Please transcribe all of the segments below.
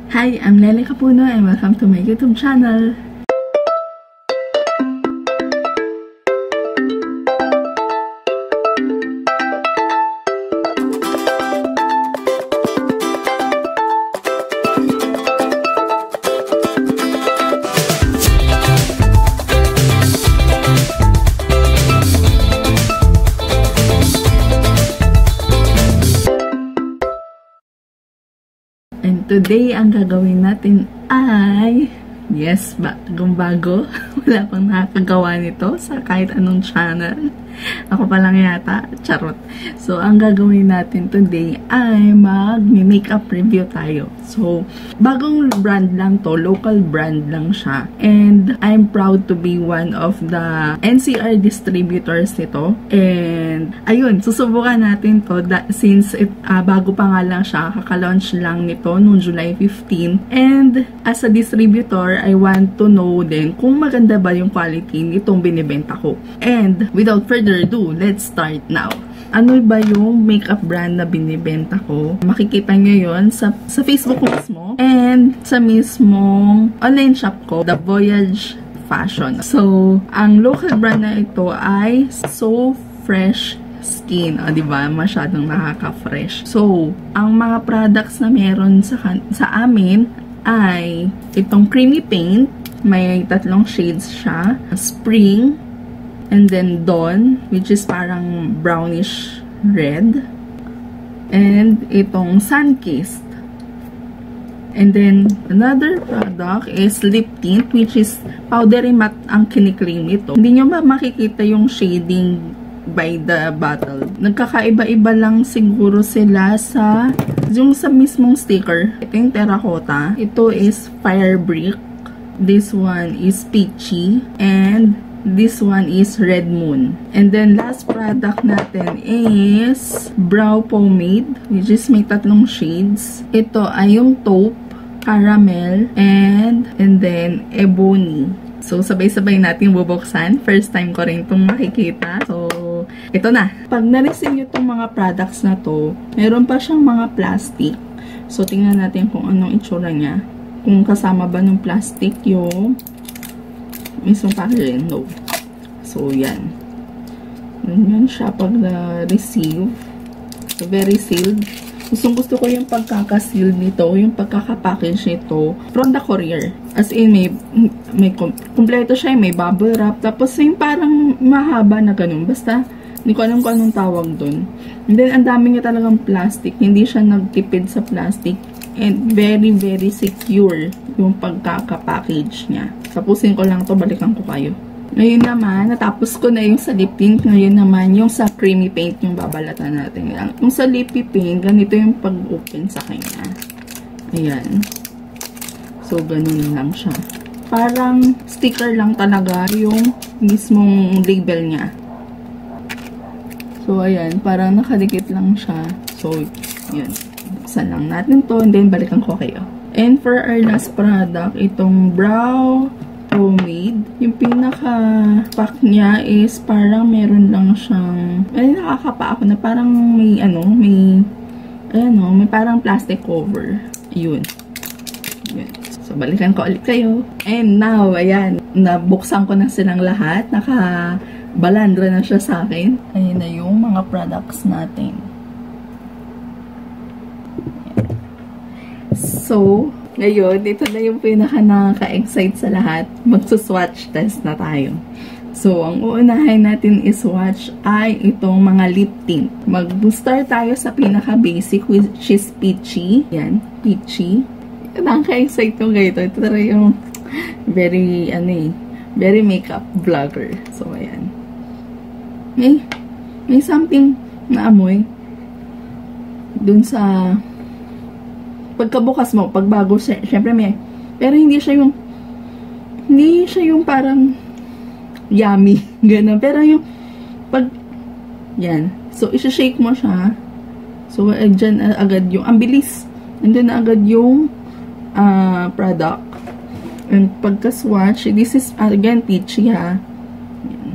Hi, I'm Lele Capuno and welcome to my YouTube channel. And today, ang gagawin natin ay, yes, bagong-bago. Wala pang nakakagawa nito sa kahit anong channel. Ako pa lang yata, charot. So, ang gagawin natin today ay mag-makeup review tayo. So, bagong brand lang to, local brand lang siya. And I'm proud to be one of the NCR distributors nito. And, ayun, susubukan natin to since bago pa nga lang siya, kaka-launch lang nito noong July 15. And, as a distributor, I want to know din kung maganda ba yung quality nitong binibenta ko. And, without further ado, let's start now. Ano ba yung makeup brand na binibenta ko? Makikita nyo yun sa Facebook mismo and sa mismong online shop ko, The Voyage Fashion. So, ang local brand na ito ay So Fresh Skin. O, diba? Masyadong nakaka-fresh. So, ang mga products na meron sa amin ay itong creamy paint. May 3 shades siya. Spring, and then Dawn, which is parang brownish red. And itong Sunkissed. And then another product is lip tint, which is powdery matte ang kiniklaim ito. Hindi nyo ba makikita yung shading by the bottle? Nagkakaiba-iba lang siguro sila sa mismong sticker. Ito yung terracotta. Ito is fire brick. This one is peachy. And this one is Red Moon. And then, last product natin is brow pomade, which is may 3 shades. Ito ay yung taupe, caramel, and then ebony. So, sabay-sabay natin bubuksan. First time ko rin itong makikita. So, ito na. Pag na-receive nyo itong mga products na to, meron pa siyang mga plastic. So, tingnan natin kung anong itsura niya. Kung kasama ba ng plastic yung mismong packaging. No. So, yan. Yan siya pag na-receive. So, very sealed. Gusto ko yung pagkaka-sealed nito, yung pagkaka-package nito from the courier. As in, may kompleto siya, may bubble wrap. Tapos, yung parang mahaba na ganun. Basta, hindi ko alam kung anong tawag dun. And then, ang dami niya talagang plastic. Hindi siya nagtipid sa plastic. And very, very secure yung pagkaka-package niya. Tapusin ko lang to, balikan ko kayo. Ngayon naman, natapos ko na yung sa lip tint. Ngayon naman, yung sa creamy paint yung babalatan natin. Yung sa lippy paint, ganito yung pag-open sa kanya. Ayan. So, ganun lang siya. Parang sticker lang talaga yung mismong label niya. So, ayan. Parang nakadikit lang siya. So, yun. Buksan lang natin to and then balikan ko kayo. And for our last product, itong brow pomade. Yung pinaka-pack niya is parang meron lang siyang, ay nakakapa ako na parang may may parang plastic cover. Yun. So, balikan ko ulit kayo. And now, ayan, nabuksan ko na silang lahat. Naka-balandra na siya sa akin. Ayan na yung mga products natin. So, ngayon, ito na yung pinaka-nakaka-excite sa lahat. Magsuswatch test na tayo. So, ang uunahin natin iswatch ay itong mga lip tint. Mag-start tayo sa pinaka-basic, which is peachy. Yan, peachy. Nakaka-excite yung ganito. Ito talaga yung very, very makeup vlogger. So, ayan. May something na amoy dun sa pagkabukas mo, pagbago, syempre may, pero hindi siya yung parang yummy, gano'n. Pero yung, yan. So, isa-shake mo siya. So, dyan agad yung, ang bilis. Nandun na agad yung product. And pagka-swatch, this is, again, peachy, ha. Yan.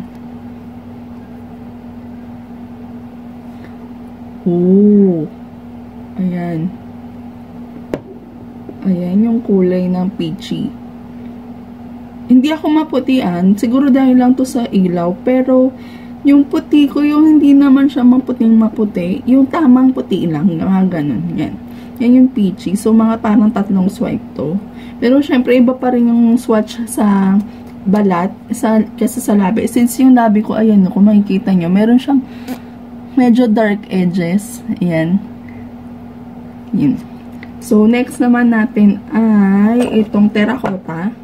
Ooh. Ayan. Ayan, yung kulay ng peachy. Hindi ako maputian. Siguro dahil lang to sa ilaw. Pero, yung puti ko, yung hindi naman siya maputing maputi. Yung tamang puti lang. Mga ganun. Yan. Yan yung peachy. So, mga parang 3 swipe to. Pero, syempre, iba pa rin yung swatch sa balat kesa sa labi. Since yung labi ko, ayan, kung makikita nyo, meron siyang medyo dark edges. Ayan. Yan. So, next naman natin ay itong terracotta.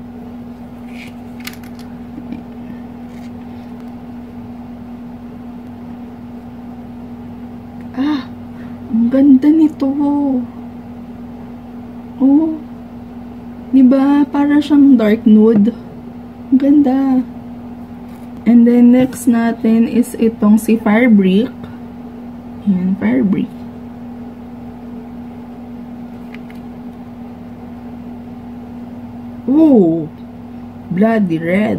Ah, ang ganda nito. Oh, diba? Para siyang dark nude. Ang ganda. And then, next natin is itong si Firebrick. Ayan, Firebrick. Ooh, bloody red.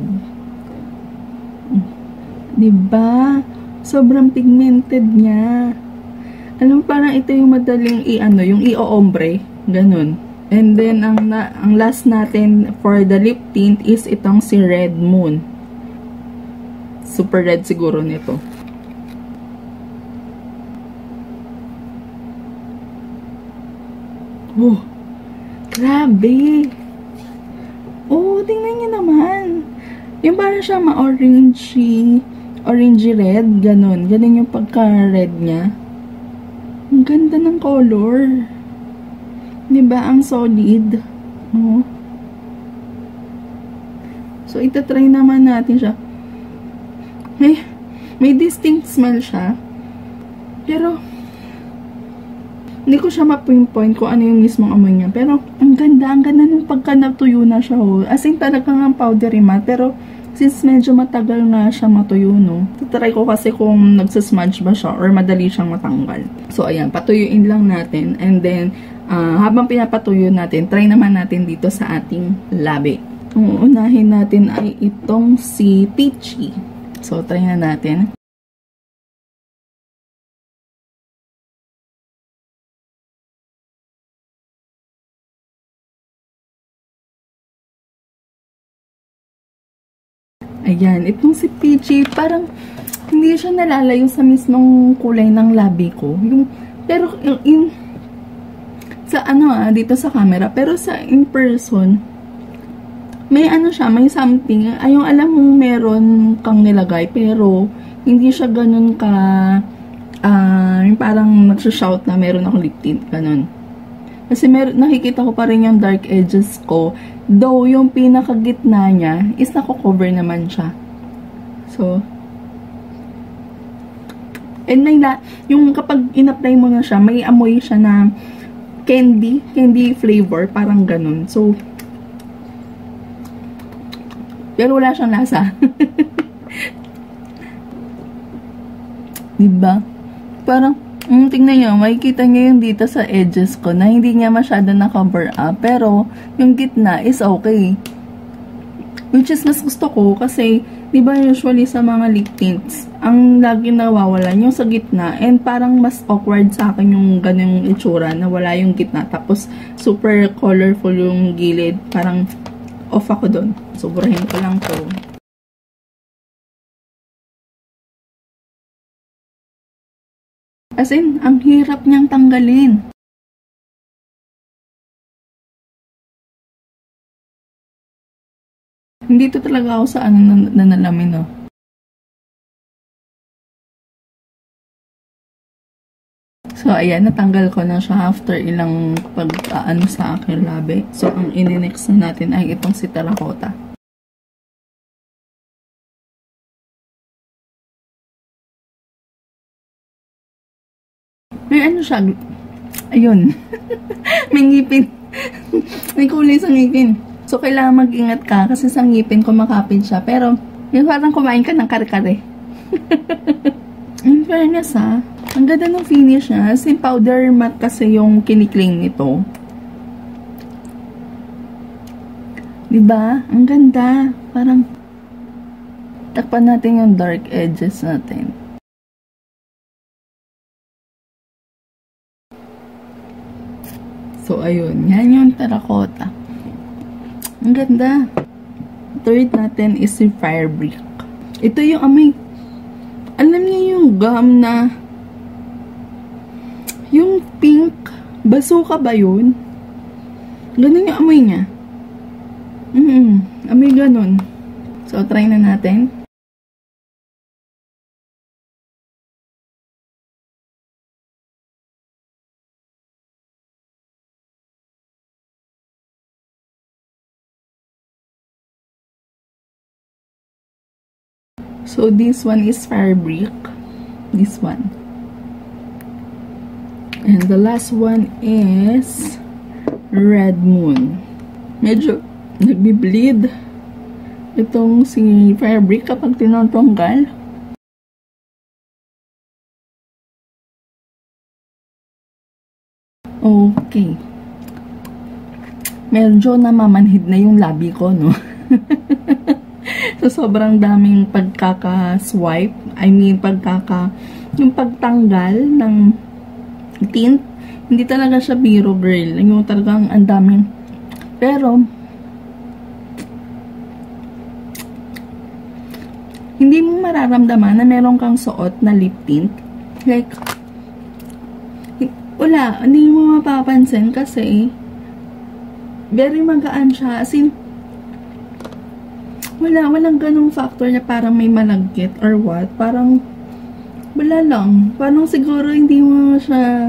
Diba? Sobrang pigmented niya. Alam mo, parang ito yung madaling yung i-ombre. Ganun. And then, ang last natin for the lip tint is itong si Red Moon. Super red siguro nito. Oh, grabe. Oh, tingnan niyo naman. Yung parang siya ma-orangey red, ganun. Ganun yung pagka-red niya. Ang ganda ng color. Diba? Ang solid. Oh. So, itatry naman natin siya. May distinct smell siya. Pero, hindi ko siya ma-pinpoint kung ano yung mismong amoy niya. Pero, ang ganda nung pagka natuyo na siya. Oh. As in, talagang ang powdery matte. Pero, since medyo matagal nga siya matuyo, no? Try ko kasi kung nagsasmudge ba siya or madali siyang matanggal. So, ayan. Patuyuin lang natin. And then, habang pinapatuyo natin, try naman natin dito sa ating labi. Ang unahin natin ay itong si Peachy. So, try na natin. Ayan, itong si Peachy, parang hindi siya nalalayo sa mismong kulay ng labi ko. Pero sa dito sa camera, pero sa in person, may siya, may something. Yung alam mong meron kang nilagay, pero hindi siya ganun ka, yung parang nagsha-shout na meron akong lip tint, ganun. Kasi nakikita ko pa rin yung dark edges ko. Though, yung pinakagitna niya is nako-cover naman siya. So, and yung kapag in-apply mo na siya, may amoy siya na candy flavor, parang ganun. So, pero wala siyang lasa. Diba? Parang, tingnan nyo, makikita nyo yung dito sa edges ko na hindi niya masyado na-cover up. Pero, yung gitna is okay. Which is mas gusto ko kasi, di ba usually sa mga lip tints, ang lagi nawawalan yung sa gitna. And parang mas awkward sa akin yung ganyung itsura na wala yung gitna. Tapos, super colorful yung gilid. Parang off ako dun. Sobrahin ko lang to. As in, ang hirap niyang tanggalin. Hindi to talaga ako sa nanalamin, no. So, ayan, natanggal ko na siya after ilang pag-aano sa aking labi. So, ang ini-next na natin ay itong si terracotta. May siya. Ayun. May ngipin. May kulay sa ngipin. So, kailangan mag-ingat ka kasi sa ngipin kumakapit siya. Pero, yung parang kumain ka ng kare-kare. In fairness, ang ganda ng finish niya. Kasi powder matte kasi yung kinikling nito. Diba? Ang ganda. Parang, takpan natin yung dark edges natin. So, ayun. Yan yung terracotta. Ang ganda. Third natin is si fire brick. Ito yung amoy. Alam niyo yung gum na yung pink. Basuka ba yun? Ganun yung amoy niya. Amoy ganun. So, try na natin. So, this one is fire brick. This one. And the last one is red moon. Medyo nagbi-bleed itong si fire brick kapag tinatanggal. Okay. Medyo namamanhid na yung labi ko, no? So, sobrang daming pagkaka-swipe. I mean, yung pagtanggal ng tint. Hindi talaga siya biro, girl. Yung talagang ang daming. Pero, hindi mo mararamdaman na meron kang suot na lip tint. Like, wala. Hindi mo mapapansin kasi very magaan siya. As in, walang ganung factor na parang may malagkit or what. Parang, wala lang. Parang siguro hindi mo siya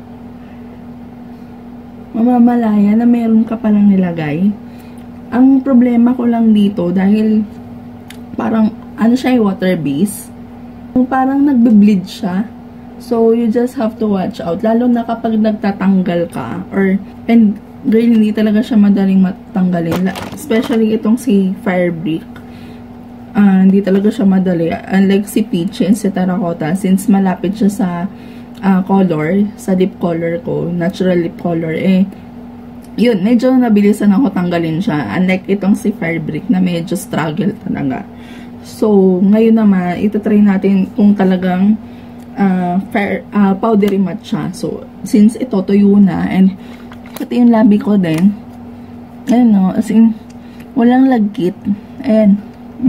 mamamalaya na meron ka palang nilagay. Ang problema ko lang dito, dahil parang, ano siya, water base. Parang nagbe-bleed siya. So, you just have to watch out. Lalo na kapag nagtatanggal ka. And, girl, hindi talaga siya madaling matanggalin. Especially itong si fire brick. Hindi talaga siya madali. Unlike si peach and si terracotta, since malapit siya sa color, sa lip color ko, natural lip color, yun, medyo nabilisan ako tanggalin siya. Unlike itong si fire brick na medyo struggle talaga. So, ngayon naman, itatry natin kung talagang powdery matte siya. So, since ito tuyo na, and pati yung labi ko din, ayan no, as in, walang lagkit. Ayan.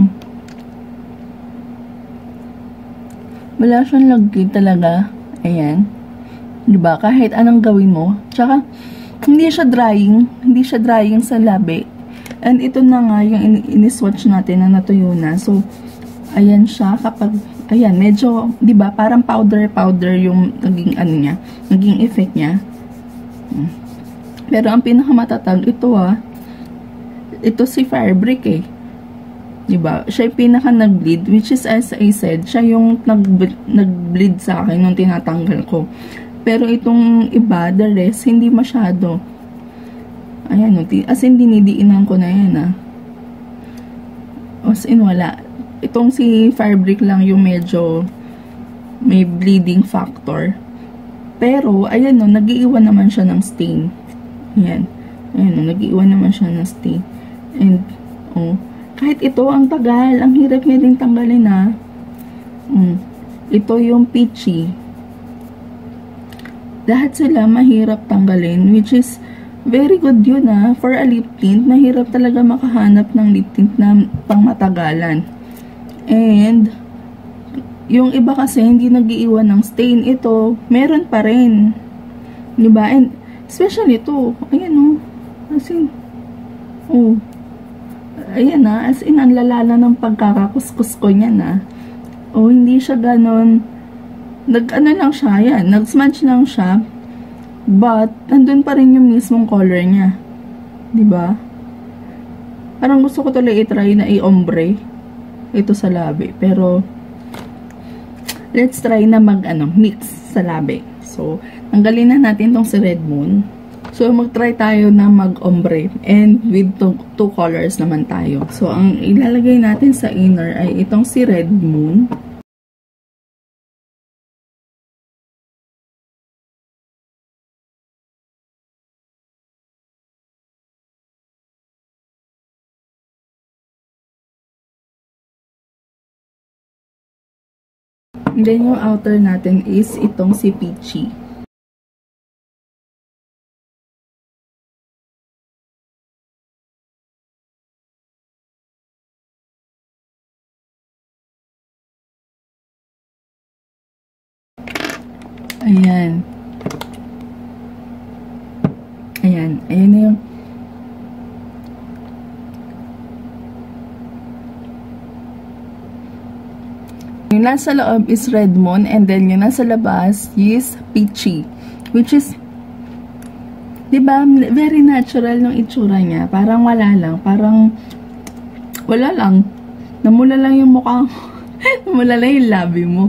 Wala siyang lagkit talaga. Ayan. Diba? Kahit anong gawin mo. Tsaka, hindi siya drying sa labi. And ito na nga yung in-swatch natin na natuyo na. So, ayan siya kapag, ayan, medyo, diba, parang powder yung naging, ano niya, naging effect niya. Pero ang pinakamatatag, ito si fire brick diba? Siya yung pinaka nag-bleed, which is, as I said, siya yung nag-bleed sa akin nung tinatanggal ko. Pero itong iba, the rest, hindi masyado. Ayan, as in, dinidiinan ko na yan, As in, wala. Itong si fire brick lang yung medyo may bleeding factor. Pero, ayan nag-iiwan naman siya ng stain. Ayan. Ayan nag-iiwan naman siya ng stain. And, kahit ito, ang tagal. Ang hirap niya din tanggalin, Ito yung peachy. Lahat sila mahirap tanggalin, which is very good yun, for a lip tint. Mahirap talaga makahanap ng lip tint na pangmatagalan. And, yung iba kasi hindi nag-iiwan ng stain. Ito, meron pa rin. Diba? And, especially ito. Ayan, as in, ayan as in, ang lalala ng pagkakakuskus ko niyan, hindi siya ganon, nag-ano lang siya, yan, nag-smudge lang siya, but, nandun pa rin yung mismong color niya. Diba? Parang gusto ko tuloy i-try na i-ombre ito sa labi, pero, let's try na mix sa labi. So, tanggalin na natin tong si Red Moon. So, mag-try tayo na mag-ombre. And with two colors naman tayo. So, ang ilalagay natin sa inner ay itong si Red Moon. And then, yung outer natin is itong si Peachy. Ayan. Ayan. Ayan na yung nasa loob is Red Moon, and then yung nasa labas is Peachy, which is, diba, very natural ng itsura niya. Parang wala lang. Parang wala lang. Namula lang yung mukha mo. Namula lang yung labi mo.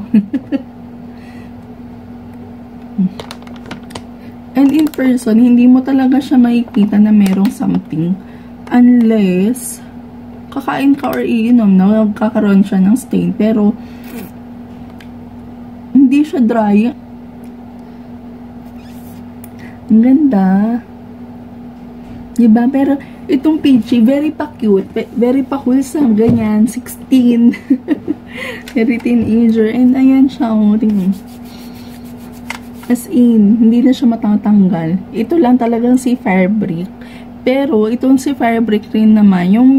And in person, hindi mo talaga siya makikita na merong something. Unless kakain ka or iinom na magkakaroon siya ng stain. Pero hindi siya dry. Ang ganda. Diba? Pero itong Peachy, very pa cute. Very pa wholesome. Ganyan. 16. Very teenager. And ayan siya. Oh, tingnan. As in, hindi na siya matatanggal. Ito lang talagang si Fabric. Pero itong si Fabric rin naman, yung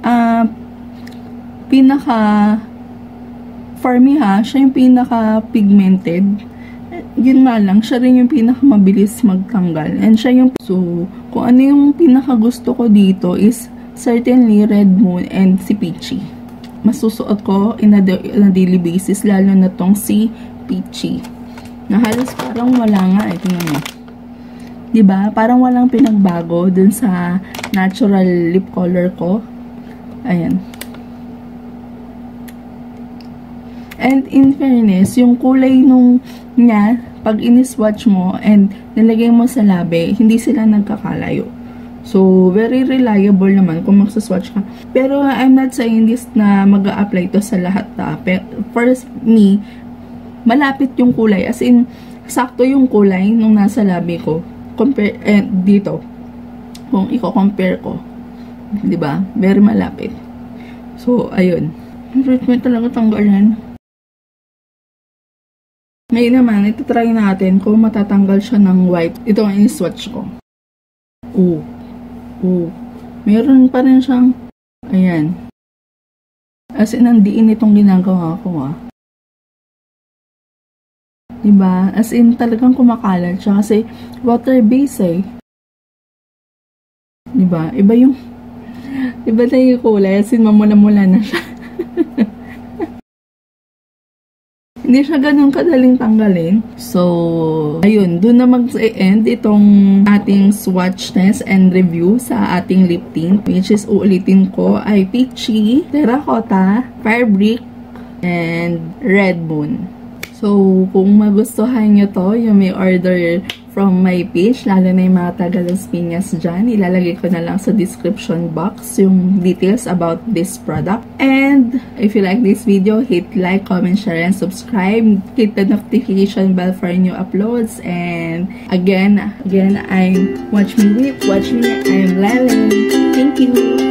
pinaka for me siya yung pinaka pigmented. Yun nga lang, siya rin yung pinaka mabilis magtanggal. And siya yung, so, kung ano yung pinaka gusto ko dito is certainly Red Moon and si Peachy. Masusuot ko in a daily basis, lalo na tong si Peachy. Na halos parang wala nga, tingnan mo. Diba? Parang walang pinagbago dun sa natural lip color ko. Ayan. And in fairness, yung kulay nung niya, pag in-swatch mo and nilagay mo sa labi, hindi sila nagkakalayo. So, very reliable naman kung magsaswatch ka. Pero I'm not saying this na mag-a-apply to sa lahat. For me, malapit yung kulay. As in, sakto yung kulay nung nasa labi ko. Compare, dito. Kung i-compare ko. Diba? Very malapit. So, ayun. Treatment talaga tanggalan. Ngayon naman, ito try natin kung matatanggal siya ng white. Ito ang in-swatch ko. Meron pa rin siyang, ayan. As in, nandiin itong ginagawa ko Diba? As in, talagang kumakalat siya kasi water-based Diba? Iba na yung kulay. As in, mamula-mula na siya. Hindi siya ganun kadaling tanggalin. So, ayun. Doon na mag-end itong ating swatch test and review sa ating lip tint. Which is, uulitin ko, ay Peachy, Terracotta, Fabric, and Red Moon. So, kung magustuhan nyo to, you may order from my page, lalo na yung mga taga Las Piñas dyan. Ilalagay ko na lang sa description box yung details about this product. And if you like this video, hit like, comment, share, and subscribe. Hit the notification bell for new uploads. And again, I'm Watch Me Whip, Watch Me, I'm Lelen. Thank you!